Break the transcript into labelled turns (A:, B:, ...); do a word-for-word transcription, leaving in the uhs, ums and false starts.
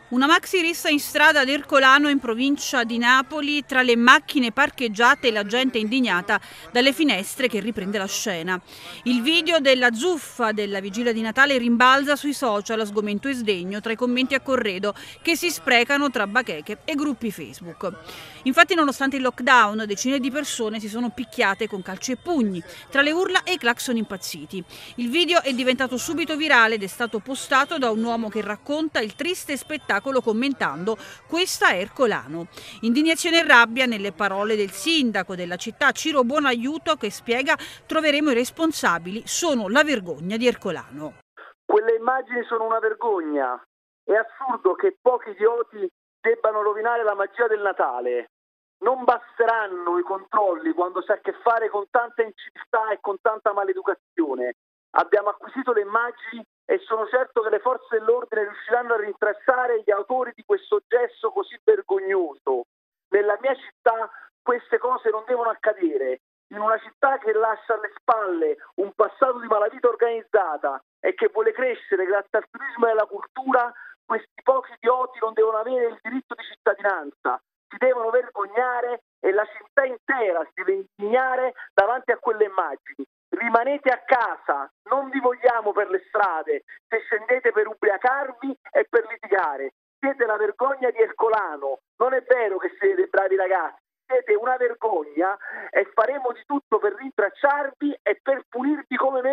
A: Una maxi rissa in strada ad Ercolano, in provincia di Napoli, tra le macchine parcheggiate e la gente indignata dalle finestre, che riprende la scena. Il video della zuffa della vigilia di Natale rimbalza sui social a sgomento e sdegno tra i commenti a corredo che si sprecano tra bacheche e gruppi Facebook. Infatti, nonostante il lockdown, decine di persone si sono picchiate con calci e pugni, tra le urla e i clacson impazziti. Il video è diventato subito virale ed è stato postato da un uomo che racconta il triste spettacolo commentando: questa è Ercolano. Indignazione e rabbia nelle parole del sindaco della città, Ciro Buonaiuto, che spiega: troveremo i responsabili, sono la vergogna di Ercolano.
B: Quelle immagini sono una vergogna. È assurdo che pochi idioti debbano rovinare la magia del Natale. Non basteranno i controlli quando si ha a che fare con tanta inciviltà e con tanta maleducazione. Abbiamo acquisito le immagini e sono certo che le forze dell'ordine riusciranno a rintracciare gli autori di questo gesto così vergognoso. Nella mia città queste cose non devono accadere. In una città che lascia alle spalle un passato di malavita organizzata e che vuole crescere grazie al turismo e alla cultura, questi pochi idioti non devono avere il diritto di cittadinanza. Si devono vergognare e la città intera si deve indignare davanti a quelle immagini. Rimanete a casa, non vi vogliamo per le strade, se scendete per ubriacarvi e per litigare. Siete la vergogna di Ercolano, non è vero che siete bravi ragazzi, siete una vergogna e faremo di tutto per rintracciarvi e per punirvi come